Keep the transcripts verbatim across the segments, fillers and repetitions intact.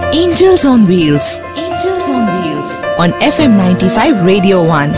Angels on Wheels. Angels on Wheels on F M ninety-five Radio one.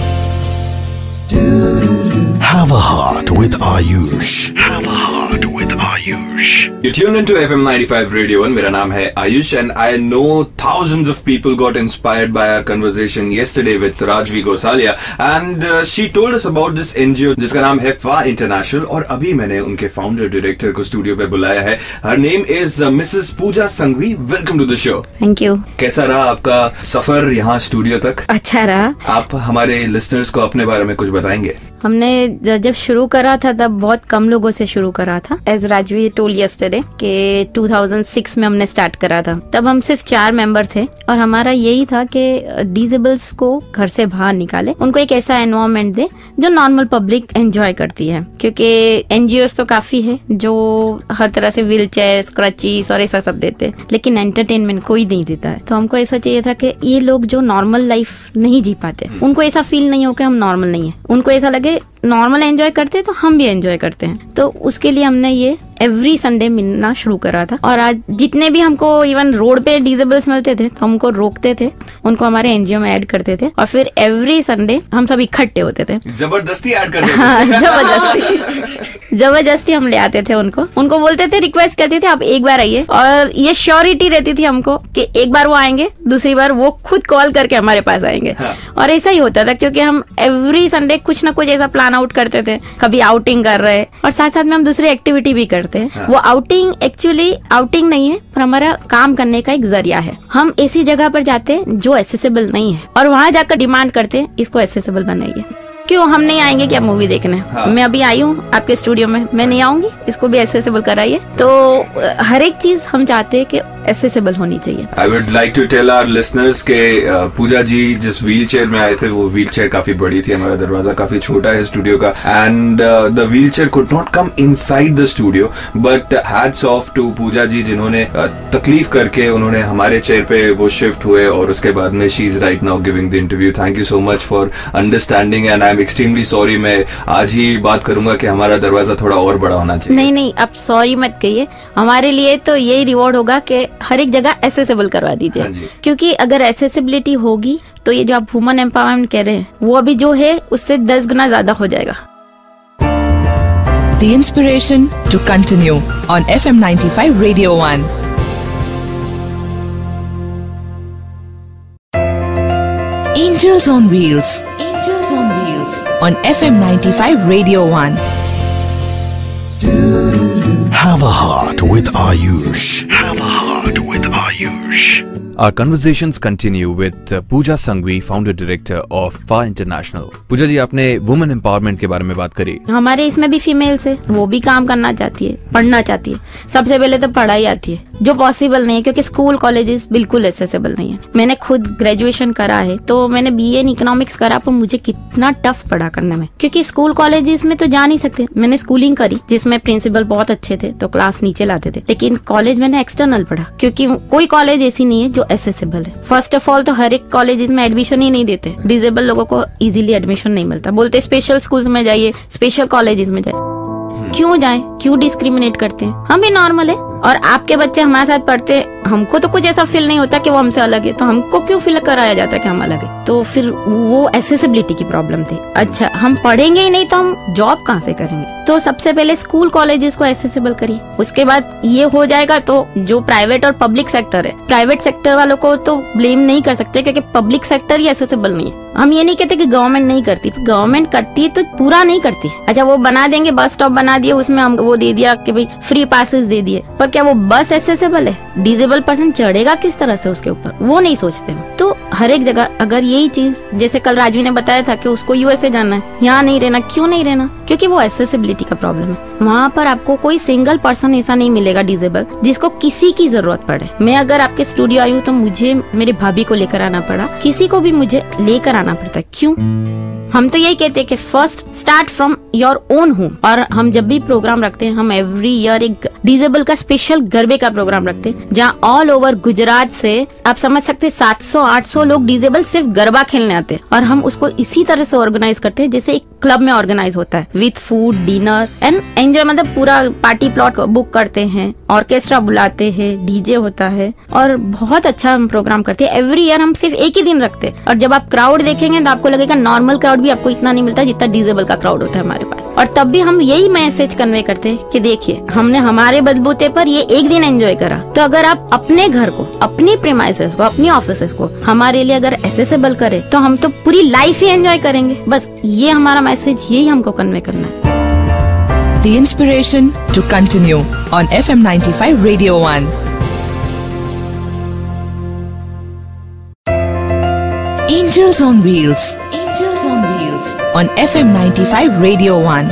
Have a heart with Ayush. Have a heart with Ayush. You tune into F M ninety-five Radio one. मेरा नाम है Ayush and I know thousands of people got inspired by our conversation yesterday with Rajvi Gosalia and uh, she told us about this N G O जिसका नाम है F A International और अभी मैंने उनके फाउंडर डायरेक्टर को studio पे बुलाया है. Her name is uh, Missus Pooja Sanghvi. Welcome to the show. Thank you. कैसा रहा आपका सफर यहाँ स्टूडियो तक? अच्छा रहा. आप हमारे लिस्टनर्स को अपने बारे में कुछ बताएंगे? हमने जब शुरू करा था तब बहुत कम लोगों से शुरू करा था. एज राजवी टोल्ड यस्टरडे के दो हज़ार छह में हमने स्टार्ट करा था. तब हम सिर्फ चार मेंबर थे और हमारा यही था कि डिसेबल्स को घर से बाहर निकाले, उनको एक ऐसा एनवायरनमेंट दे जो नॉर्मल पब्लिक एंजॉय करती है. क्योंकि एनजीओस तो काफी है जो हर तरह से व्हील चेयर, क्रचीज और ऐसा सब देते हैं, लेकिन एंटरटेनमेंट कोई नहीं देता है. तो हमको ऐसा चाहिए था कि ये लोग जो नॉर्मल लाइफ नहीं जी पाते, उनको ऐसा फील नहीं हो कि हम नॉर्मल नहीं है. उनको ऐसा लगे नॉर्मल एंजॉय करते हैं तो हम भी एंजॉय करते हैं. तो उसके लिए हमने ये एवरी संडे मिलना शुरू करा था. और आज जितने भी हमको इवन रोड पे डिसेबल्स मिलते थे तो हमको रोकते थे, उनको हमारे एनजीओ में ऐड करते थे और फिर एवरी संडे हम सब इकट्ठे होते थे. जबरदस्ती ऐड करते थे. हाँ, जबरदस्ती जबरदस्ती हम ले आते थे उनको. उनको बोलते थे, रिक्वेस्ट करते थे आप एक बार आइए, और ये श्योरिटी रहती थी हमको कि एक बार वो आएंगे, दूसरी बार वो खुद कॉल करके हमारे पास आएंगे. हाँ. और ऐसा ही होता था क्योंकि हम एवरी संडे कुछ ना कुछ ऐसा प्लान आउट करते थे. कभी आउटिंग कर रहे और साथ साथ में हम दूसरी एक्टिविटी भी करते हैं. हाँ. वो आउटिंग एक्चुअली आउटिंग नहीं है पर हमारा काम करने का एक जरिया है. हम ऐसी जगह पर जाते हैं जो एक्सेसिबल नहीं है और वहाँ जाकर डिमांड करते हैं इसको एक्सेसिबल बनाइए. क्यों हम नहीं आएंगे क्या मूवी देखने? हाँ. मैं अभी आई हूँ आपके स्टूडियो में, मैं नहीं आऊंगी, इसको भी एक्सेसिबल कराइए. तो हर एक चीज हम चाहते हैं कि एक्सेसिबल होनी चाहिए. I would like to tell our listeners के पूजा जी जिस व्हील चेयर में आए थे वो व्हील चेयर काफी बड़ी थी. हमारा दरवाजा काफी छोटा है स्टूडियो का and the wheel chair could not come inside the studio, but hats off to Pooja ji जिन्होंने uh, तकलीफ करके उन्होंने हमारे चेयर पे वो शिफ्ट हुए और उसके बाद में she is right now giving the interview. Thank you so much for understanding and I am extremely sorry. मैं आज ही बात करूंगा कि हमारा दरवाजा थोड़ा और बड़ा होना चाहिए. नहीं नहीं, आप सॉरी मत कहिए. हमारे लिए तो यही रिवॉर्ड होगा कि हर एक जगह एक्सेसिबल करवा दीजिए. हाँ, क्योंकि अगर एक्सेसिबिलिटी होगी तो ये जो आप वुमन एम्पावरमेंट कह रहे हैं वो अभी जो है उससे दस गुना ज्यादा हो जाएगा. The inspiration to continue on F M ninety-five Radio one. Angels on Wheels. Angels on Wheels on F M ninety-five Radio one. Have a heart with Ayush. Have a heart with Ayush. Our conversations continue with uh, Pooja Sanghvi, founder director of F A International. पूजा जी, आपने women empowerment के बारे में बात करी. हमारे इसमें भी females है, वो भी काम करना चाहती है, पढ़ना चाहती है. सबसे पहले तो पढ़ाई आती है जो पॉसिबल नहीं है क्योंकि स्कूल कॉलेजेस बिल्कुल एक्सेसिबल नहीं है. मैंने खुद ग्रेजुएशन करा है तो मैंने बीए इन इकोनॉमिक्स करा, पर मुझे कितना टफ पड़ा करने में क्योंकि स्कूल कॉलेजेस में तो जा नहीं सकते. मैंने स्कूलिंग करी जिसमें प्रिंसिपल बहुत अच्छे थे तो क्लास नीचे लाते थे, लेकिन कॉलेज मैंने एक्सटर्नल पढ़ा क्योंकि कोई कॉलेज ऐसी नहीं है जो एक्सेसिबल है. फर्स्ट ऑफ ऑल तो हर एक कॉलेज में एडमिशन ही नहीं देते, डिसेबल लोगों को इजीली एडमिशन नहीं मिलता. बोलते स्पेशल स्कूल्स में जाइए, स्पेशल कॉलेजेस में जाइए. क्यों जाए, क्यों डिस्क्रिमिनेट करते हैं? हम भी नॉर्मल है और आपके बच्चे हमारे साथ पढ़ते हैं, हमको तो कुछ ऐसा फील नहीं होता कि वो हमसे अलग है, तो हमको क्यों फील कराया जाता है कि हम अलग है? तो फिर वो एक्सेसिबिलिटी की प्रॉब्लम थी. अच्छा, हम पढ़ेंगे ही नहीं तो हम जॉब कहाँ से करेंगे? तो सबसे पहले स्कूल कॉलेजेस को एक्सेसिबल करिए. उसके बाद ये हो जाएगा तो जो प्राइवेट और पब्लिक सेक्टर है, प्राइवेट सेक्टर वालों को तो ब्लेम नहीं कर सकते क्योंकि पब्लिक सेक्टर ही एक्सेसिबल नहीं है. हम ये नहीं कहते कि गवर्नमेंट नहीं करती, गवर्नमेंट करती है तो पूरा नहीं करती. अच्छा, वो बना देंगे, बस स्टॉप बना दिए, उसमें हम वो दे दिया कि भाई फ्री पासेस दे दिए, पर क्या वो बस एक्सेसिबल है? डिसेबल पर्सन चढ़ेगा किस तरह से उसके ऊपर, वो नहीं सोचते हैं. तो हर एक जगह अगर यही चीज, जैसे कल राजवी ने बताया था कि उसको यूएसए जाना है, यहाँ नहीं रहना. क्यों नहीं रहना? क्योंकि वो एक्सेसिबिलिटी का प्रॉब्लम है. वहाँ पर आपको कोई सिंगल पर्सन ऐसा नहीं मिलेगा डिसेबल जिसको किसी की जरूरत पड़े. मैं अगर आपके स्टूडियो आई हूँ तो मुझे मेरे भाभी को लेकर आना पड़ा, किसी को भी मुझे लेकर आना पड़ता है. क्यों? हम तो यही कहते हैं कि first start from your own home. और हम जब भी प्रोग्राम रखते हैं, हम एवरी ईयर एक डिसेबल का स्पेशल गरबे का प्रोग्राम रखते हैं जहाँ ऑल ओवर गुजरात से आप समझ सकते हैं सात सौ आठ सौ लोग डिसेबल सिर्फ गरबा खेलने आते हैं. और हम उसको इसी तरह से ऑर्गेनाइज करते हैं जैसे एक क्लब में ऑर्गेनाइज होता है with food dinner and enjoy, मतलब पूरा पार्टी प्लॉट बुक करते हैं, ऑर्केस्ट्रा बुलाते हैं, डीजे होता है और बहुत अच्छा हम प्रोग्राम करते हैं। एवरी ईयर हम सिर्फ एक ही दिन रखते हैं और जब आप क्राउड देखेंगे तो आपको लगेगा नॉर्मल क्राउड भी आपको इतना नहीं मिलता जितना डिजेबल का क्राउड होता है हमारे पास। और तब भी हम यही मैसेज कन्वे करते हैं कि देखिए हमने हमारे बलबूते पर ये एक दिन एंजॉय करा, तो अगर आप अपने घर को, अपनी प्रीमाइसेस को, अपनी ऑफिसेस को हमारे लिए अगर एसेसिबल करे तो हम तो पूरी लाइफ ही एंजॉय करेंगे। बस ये हमारा मैसेज, यही हमको कन्वे करना है। The inspiration to continue on F M ninety-five Radio one. Angels on Wheels. Angels on Wheels on F M ninety-five Radio one.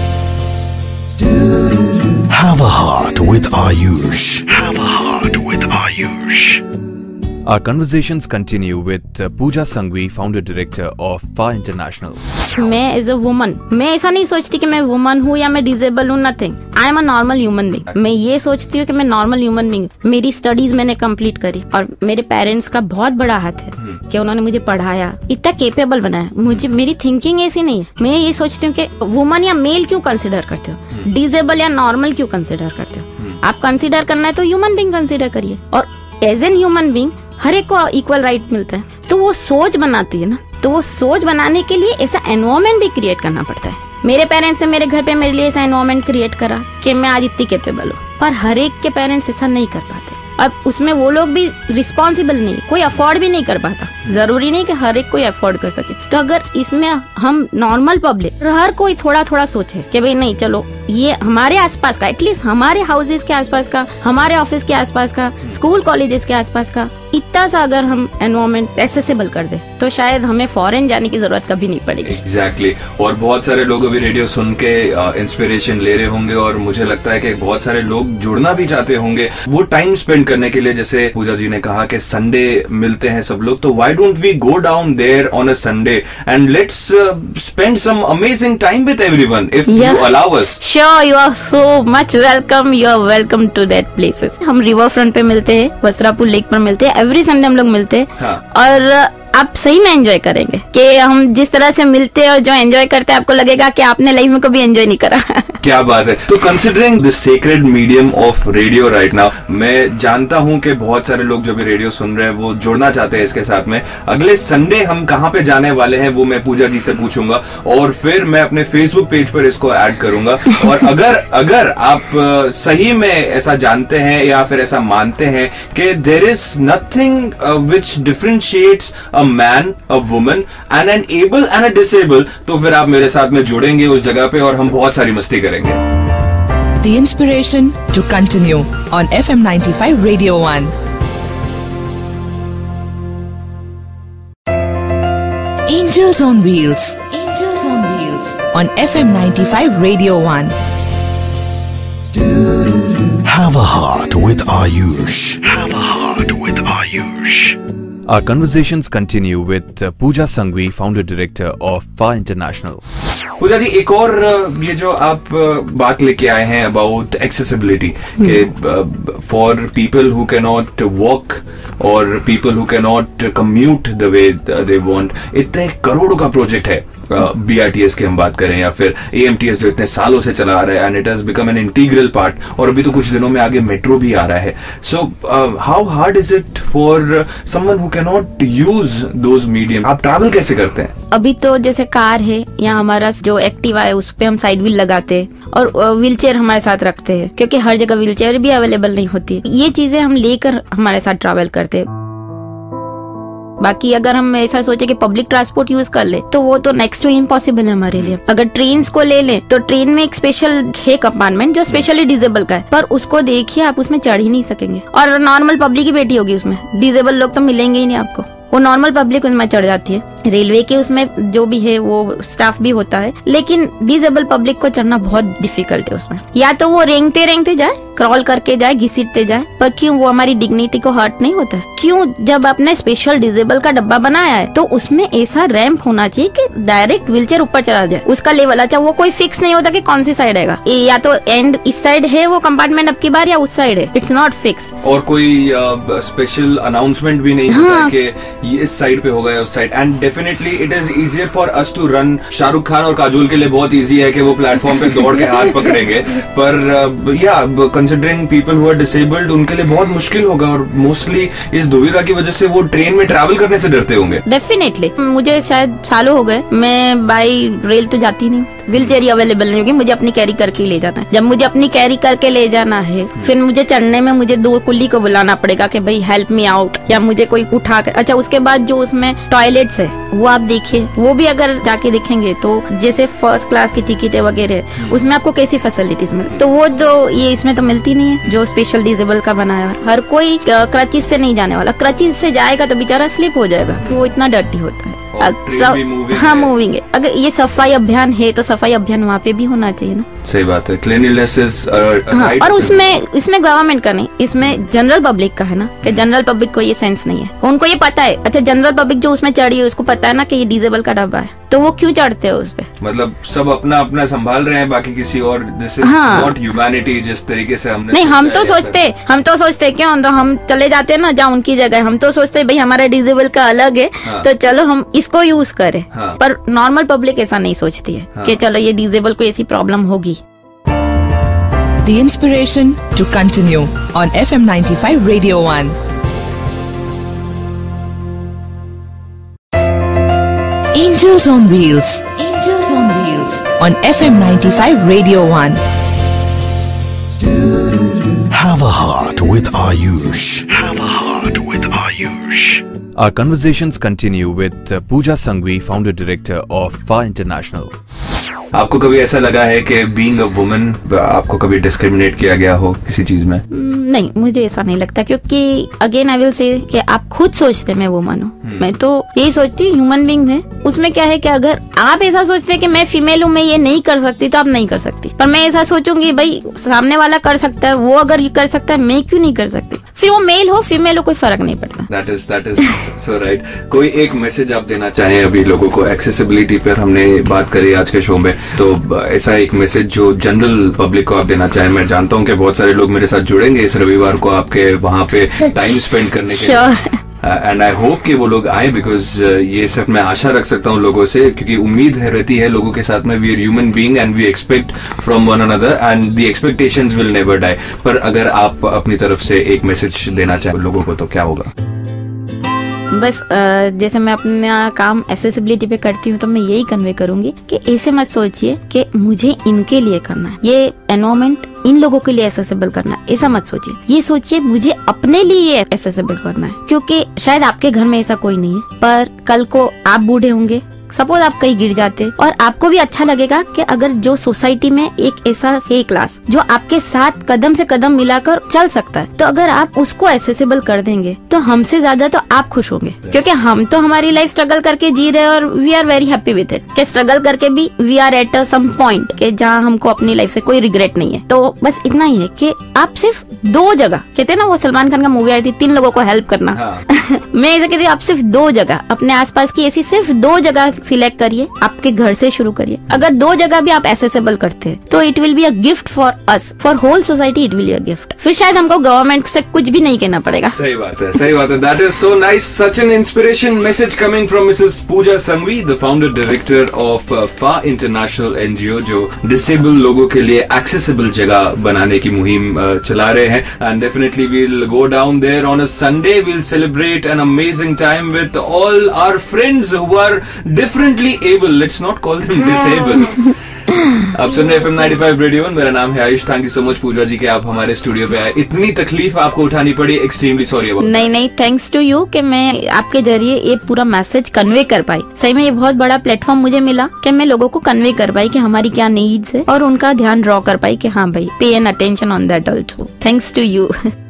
Have a heart with Ayush. Have a heart with Ayush. Our conversations continue with uh, Pooja Sanghvi, founder director of F A International. मैं as a woman, मैं ऐसा नहीं सोचती कि मैं woman हूँ या मैं डिजेबल हूँ, nothing. I am a normal human being. मैं ये सोचती हूँ कि मैं नॉर्मल ह्यूमन बीइंग। मेरी स्टडीज मैंने कंप्लीट करी और मेरे पेरेंट्स का बहुत बड़ा हाथ है कि उन्होंने मुझे पढ़ाया, इतना केपेबल बनाया। मुझे, मेरी थिंकिंग ऐसी नहीं है। मैं ये सोचती हूँ कि वुमन या मेल क्यों कंसिडर करते हो, डिजेबल या नॉर्मल क्यों कंसिडर करते हो। आप कंसिडर करना है तो ह्यूमन बीइंग कंसिडर करिए, और एज एन ह्यूमन बीइंग हर एक को इक्वल राइट मिलता है। तो वो सोच बनाती है ना, तो वो सोच बनाने के लिए ऐसा एनवायरनमेंट भी क्रिएट करना पड़ता है। मेरे पेरेंट्स ने मेरे घर पे मेरे लिए ऐसा एनवायरनमेंट क्रिएट करा कि मैं आज इतनी कैपेबल हूँ, पर हर एक के पेरेंट्स ऐसा नहीं कर पाते। अब उसमें वो लोग भी रिस्पॉन्सिबल नहीं, कोई अफोर्ड भी नहीं कर पाता। जरूरी नहीं कि हर एक कोई अफोर्ड कर सके। तो अगर इसमें हम नॉर्मल पब्लिक, हर कोई थोड़ा थोड़ा सोचे कि भाई नहीं, चलो ये हमारे आसपास का, एटलीस्ट हमारे हाउसेस के आसपास का, हमारे ऑफिस के आसपास का, स्कूल कॉलेजेस के आसपास का इतना सा अगर हम एनवायरनमेंट एक्सेसिबल कर दे तो शायद हमें फॉरेन जाने की जरूरत कभी नहीं पड़ेगी। Exactly exactly. और बहुत सारे लोग अभी रेडियो सुन के इंस्पिरेशन ले रहे होंगे और मुझे लगता है कि बहुत सारे लोग जुड़ना भी चाहते होंगे वो टाइम स्पेंड करने के लिए। जैसे पूजा जी ने कहा कि संडे मिलते हैं सब लोग, तो why don't we go down there on a Sunday and let's spend some amazing time with everyone if you allow us. Sure, you are so much welcome, you are welcome to that places. हम river front पे मिलते हैं, Vastrapur lake पर मिलते हैं, every Sunday हम लोग मिलते हैं। हाँ। और आप सही में एंजॉय करेंगे कि हम जिस तरह से मिलते हैं और जो एंजॉय करते हैं आपको लगेगा कि आपने लाइफ में कभी एंजॉय नहीं करा। क्या बात है। तो considering the sacred medium of radio right now, मैं जानता हूं कि बहुत सारे लोग जो भी रेडियो सुन रहे हैं वो जुड़ना चाहते हैं इसके साथ में। अगले संडे हम कहां पे जाने वाले हैं वो मैं पूजा जी से पूछूंगा और फिर मैं अपने फेसबुक पेज पर इसको ऐड करूंगा। और अगर अगर आप सही में ऐसा जानते हैं या फिर ऐसा मानते हैं कि there is nothing which differentiates a man, a woman and an able and a disable, तो फिर आप मेरे साथ में जुड़ेंगे उस जगह पे और हम बहुत सारी मस्ती करेंगे। The inspiration to continue on F M ninety-five Radio one. Angels on Wheels. Angels on Wheels on F M ninety-five Radio one. Have a heart with Ayush. Have a heart with Ayush. Our conversations continue with uh, Pooja Sanghvi, founder director of F A International. पूजा जी, एक और ये जो आप बात लेके आए हैं about accessibility के for people who can not walk और people who can not commute the way they want, इतने करोड़ों का प्रोजेक्ट है बी आर टी एस की हम बात करें या फिर ए एम टी एस जो इतने सालों से चला आ रहा है and it has become an integral part, और अभी तो कुछ दिनों में आगे मेट्रो भी आ रहा है। So how hard is it for someone who can not use those medium? आप ट्रैवल कैसे करते हैं? अभी तो जैसे कार है या हमारा जो एक्टिवा है उस पे हम साइड व्हील लगाते हैं और व्हील चेयर हमारे साथ रखते हैं क्योंकि हर जगह व्हील चेयर भी अवेलेबल नहीं होती। ये चीजें हम लेकर हमारे साथ ट्रैवल करते हैं। बाकी अगर हम ऐसा सोचे कि पब्लिक ट्रांसपोर्ट यूज कर ले तो वो तो नेक्स्ट टू इम्पॉसिबल है हमारे लिए। अगर ट्रेन को ले लें तो ट्रेन में एक स्पेशल है कंपार्टमेंट जो स्पेशली डिजेबल का है, पर उसको देखिए आप उसमें चढ़ ही नहीं सकेंगे और नॉर्मल पब्लिक ही बैठी होगी उसमें, डिजेबल लोग तो मिलेंगे ही नहीं आपको। वो नॉर्मल पब्लिक उसमें चढ़ जाती है। रेलवे के उसमें जो भी है वो स्टाफ भी होता है, लेकिन डिसेबल पब्लिक को चढ़ना बहुत डिफिकल्ट है उसमें। या तो वो रेंगते रेंगते जाए, क्रॉल करके जाए, घिसीटते जाए, पर क्यों वो हमारी डिग्निटी को हर्ट नहीं होता है? क्यों जब आपने स्पेशल डिसेबल का डब्बा बनाया है तो उसमें ऐसा रैंप होना चाहिए कि डायरेक्ट व्हीलचेयर ऊपर चला जाए, उसका लेवल। अच्छा, वो कोई फिक्स नहीं होता कि कौन सी साइड आएगा, या तो एंड इस साइड है वो कंपार्टमेंट अब की बार या उस साइड है, इट्स नॉट फिक्स। और कोई स्पेशल अनाउंसमेंट भी नहीं होता है कि ये इस साइड पे होगा या उस साइड। And definitely it is easier for us to run. Shahrukh Khan और काजोल के लिए बहुत इजी है कि वो प्लेटफॉर्म पे दौड़ के हाथ पकड़ेंगे, पर या considering people who are disabled उनके लिए बहुत मुश्किल होगा, और मोस्टली इस दुविधा की वजह से वो ट्रेन में ट्रैवल करने से डरते होंगे. डेफिनेटली मुझे शायद सालों हो गए, मैं बाई रेल तो जाती नहीं, व्हील चेयर ही अवेलेबल नहीं होगी, मुझे अपनी कैरी करके ले जाना है. जब मुझे अपनी कैरी करके ले जाना है, फिर मुझे चढ़ने में मुझे दो कुल्ली को बुलाना पड़ेगा कि भाई हेल्प मी आउट, या मुझे कोई उठा कर. अच्छा, उसके बाद जो उसमें टॉयलेट्स है वो आप देखिए, वो भी अगर जाके देखेंगे तो जैसे फर्स्ट क्लास की टिकटें वगैरह उसमें आपको कैसी फैसिलिटीज मिले, तो वो जो ये इसमें तो मिलती नहीं है जो स्पेशल डिसेबल का बनाया है. हर कोई क्रचिज से नहीं जाने वाला, क्रचिज से जाएगा तो बेचारा स्लिप हो जाएगा कि वो इतना डर्टी होता है. हाँ, मूविंग है. अगर ये सफाई अभियान है तो सफाई अभियान वहाँ पे भी होना चाहिए ना. सही बात है. क्लीनलीनेस इज हाँ, और उसमें इसमें गवर्नमेंट का नहीं, इसमें जनरल पब्लिक का है ना, कि जनरल पब्लिक को ये सेंस नहीं है. उनको ये पता है. अच्छा, जनरल पब्लिक जो उसमें चढ़ी है उसको पता है ना कि ये डिसेबल का डब्बा है, तो वो क्यों चढ़ते हैं उस पे? मतलब सब अपना अपना संभाल रहे हैं, बाकी किसी और. दिस इज नॉट ह्यूमैनिटी जिस तरीके से हमने. नहीं, हम तो सोचते हम तो सोचते क्यों, तो हम चले जाते हैं ना जहाँ उनकी जगह, हम तो सोचते भाई हमारा डिसेबल का अलग है. हाँ. तो चलो हम इसको यूज करें. हाँ. पर नॉर्मल पब्लिक ऐसा नहीं सोचती है. हाँ. कि चलो ये डिसेबल को ऐसी प्रॉब्लम होगी. The inspiration to continue on F M ninety-five Radio one. Angels on Wheels. Angels on Wheels on F M ninety-five Radio one. Have a heart with Ayush. Have a heart with Ayush. Our conversations continue with uh, Pooja Sanghvi, founder director of F A International. आपको कभी ऐसा लगा है कि being a woman आपको कभी discriminate किया गया हो किसी चीज में? नहीं, मुझे ऐसा नहीं लगता, क्योंकि अगेन आई विल से कि आप खुद सोचते मैं वुमन हूँ. मैं तो यही सोचती हूँ ह्यूमन बीइंग है. उसमें क्या है कि अगर आप ऐसा सोचते हैं कि मैं फीमेल हूँ, मैं ये नहीं कर सकती, तो आप नहीं कर सकती. पर मैं ऐसा सोचूंगी भाई सामने वाला कर सकता है, वो अगर कर सकता है मैं क्यों नहीं कर सकती, फिर वो मेल हो फीमेल हो कोई फर्क नहीं पड़ता. That is that is so right. कोई एक मैसेज आप देना चाहें अभी लोगों को? एक्सेसिबिलिटी पर हमने बात करी आज के शो में, तो ऐसा एक मैसेज जो जनरल पब्लिक को आप देना चाहें. मैं जानता हूँ कि बहुत सारे लोग मेरे साथ जुड़ेंगे इस रविवार को आपके वहाँ पे टाइम स्पेंड करने के लिए, एंड आई होप कि वो लोग आए, बिकॉज ये सिर्फ मैं आशा रख सकता हूँ लोगों से, क्योंकि उम्मीद है रहती है लोगों के साथ में. We are human being and we expect from one another and the expectations will never die. पर अगर आप अपनी तरफ से एक मैसेज देना चाहें लोगों को तो क्या होगा? बस जैसे मैं अपना काम एक्सेसिबिलिटी पे करती हूँ तो मैं यही कन्वे करूंगी कि ऐसे मत सोचिए कि मुझे इनके लिए करना है, ये एनवायरमेंट इन लोगों के लिए एक्सेसिबल करना है, ऐसा मत सोचिए. ये सोचिए मुझे अपने लिए एक्सेसिबल करना है, क्योंकि शायद आपके घर में ऐसा कोई नहीं है, पर कल को आप बूढ़े होंगे, सपोज आप कहीं गिर जाते, और आपको भी अच्छा लगेगा कि अगर जो सोसाइटी में एक ऐसा से क्लास जो आपके साथ कदम से कदम मिलाकर चल सकता है, तो अगर आप उसको एक्सेसिबल कर देंगे तो हमसे ज्यादा तो आप खुश होंगे, क्योंकि हम तो हमारी लाइफ स्ट्रगल करके जी रहे हैं और we are very happy with it. कि स्ट्रगल करके भी we are at a some point के जहाँ हमको अपनी लाइफ से कोई रिग्रेट नहीं है. तो बस इतना ही है कि आप सिर्फ दो जगह, कहते हैं ना वो सलमान खान का मूवी आई थी तीन लोगों को हेल्प करना. हाँ. मैं ऐसा कहती हूँ, आप सिर्फ दो जगह अपने आसपास की ऐसी सिर्फ दो जगह सिलेक्ट करिए, आपके घर से शुरू करिए. अगर दो जगह भी आप एक्सेसिबल करते हैं तो it will be a gift for us, for whole society it will be a gift. फिर शायद हमको गवर्नमेंट से कुछ भी नहीं कहना पड़ेगा. सही बात है, सही बात है. That is so nice. Such an inspiration message coming from Mrs Pooja Sanghvi, the founder director of F A international NGO, जो डिसेबल लोगों के लिए एक्सेसिबल जगह बनाने की मुहिम चला रहे हैं. And definitely we will go down there on a Sunday. We will celebrate an amazing time with all our friends who are differently able, let's not call them disabled. आप सुन रहे F M ninety five radio one. मेरा नाम है Ayush. Thank you so much Pooja ji कि आप हमारे studio पे आए. इतनी तकलीफ आपको उठानी पड़ी, एक्सट्रीमली सॉरी अबाउट. नहीं नहीं, थैंक्स टू यू कि मैं आपके जरिए ये पूरा मैसेज कन्वे कर पाई. सही में ये बहुत बड़ा प्लेटफॉर्म मुझे मिला कि मैं लोगों को कन्वे कर पाई कि हमारी क्या नीड्स है और उनका ध्यान ड्रॉ कर पाई कि हाँ भाई pay an attention on that also. Thanks to you.